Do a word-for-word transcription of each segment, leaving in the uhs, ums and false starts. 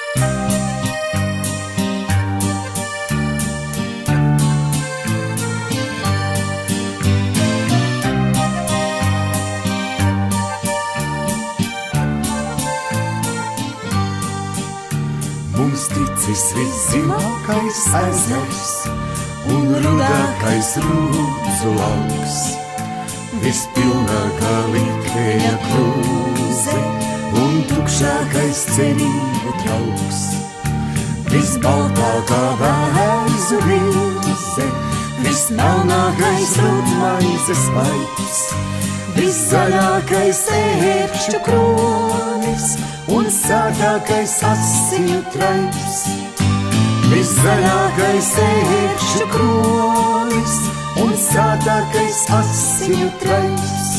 Mums ticis viszinākais ezers un rudākais rūdzu lauks, vispilnākā likteņa krūze un tukšākais cerību trauks, visbaltākā vēzu vilze, vismelnākais rudmaizes vaips, viszaļākais ērkšķu kronis un sātākais asiņu traips, viszaļākais ērkšķu kronis un sātākais asiņu traips.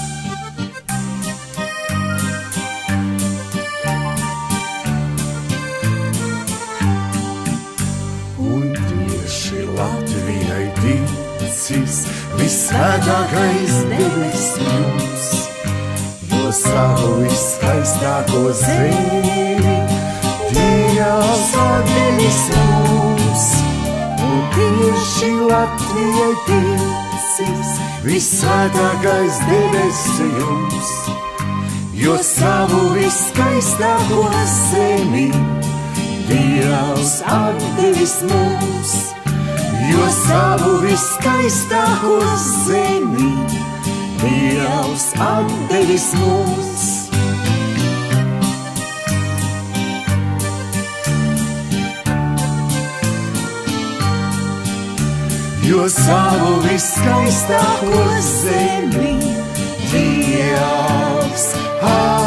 Un tieši Latvijai ticis visvētākais debesu jums, jo savu viskaistāko zemi Dievs atdevis mums. Un tieši Latvijai ticis visvētākais debesu jums, jo savu viskaistāko zemi Dievs atdevis mums. Jo savu viskaistāko zemi Dievs atdevis mums. Jo savu viskaistāko zemi Dievs atdevis mums.